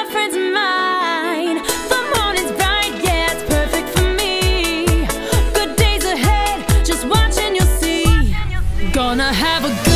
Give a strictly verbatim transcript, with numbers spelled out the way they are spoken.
friends of mine. The morning's bright, yeah, it's perfect for me. Good days ahead, just watching you'll see. Gonna have a good